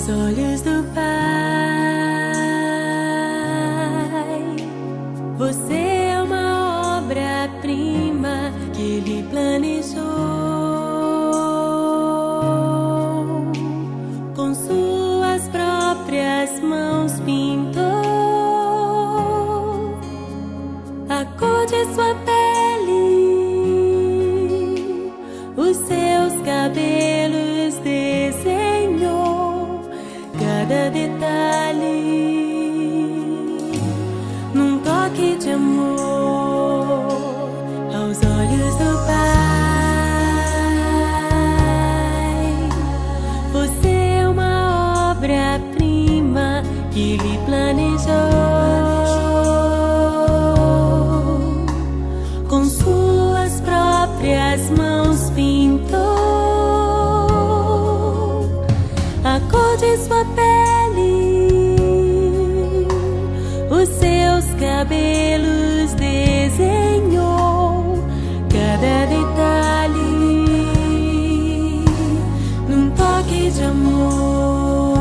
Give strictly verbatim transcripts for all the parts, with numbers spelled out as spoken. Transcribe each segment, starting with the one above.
aos olhos do Pai. Você é uma obra-prima que Ele planejou, com suas próprias mãos pintou a cor de sua pele, os seus cabelos desenhou cada detalhe, num toque de amor aos olhos do Pai. Você é uma obra-prima que Ele planejou, com suas próprias mãos pintou a cor de sua pele, os seus cabelos desenhou cada detalhe, num toque de amor.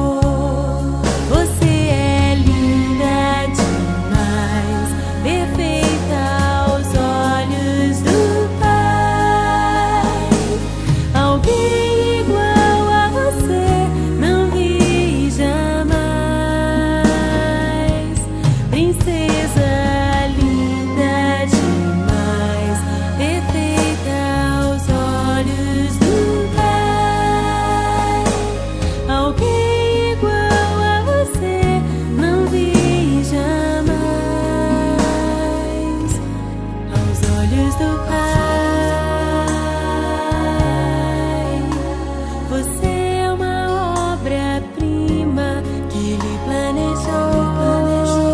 Você é linda demais, perfeita aos olhos do Pai. Alguém igual a você não vi jamais. Princesa linda demais, perfeita aos olhos do Pai. Alguém igual a você não vi jamais. Aos olhos do Pai, você é uma obra-prima que Ele planejou,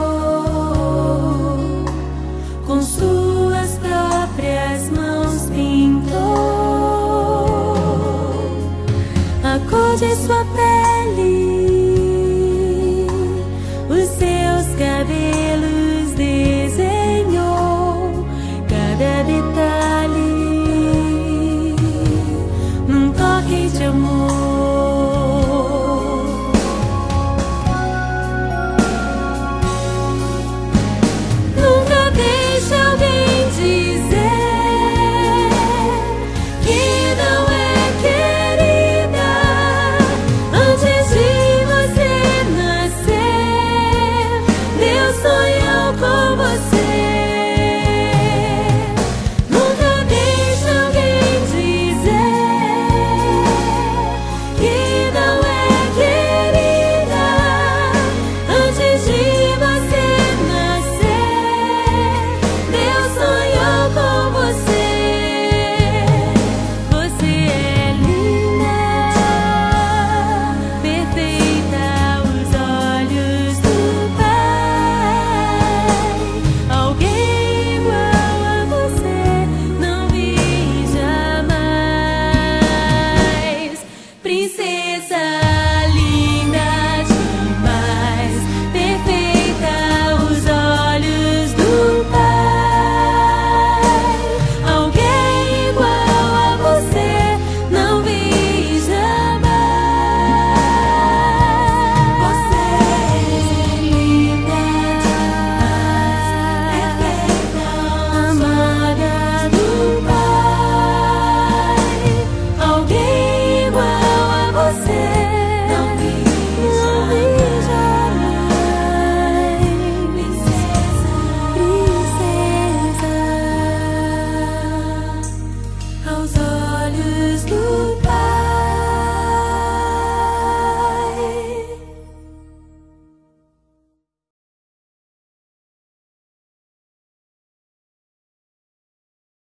com suas próprias mãos pintou a cor de sua pele,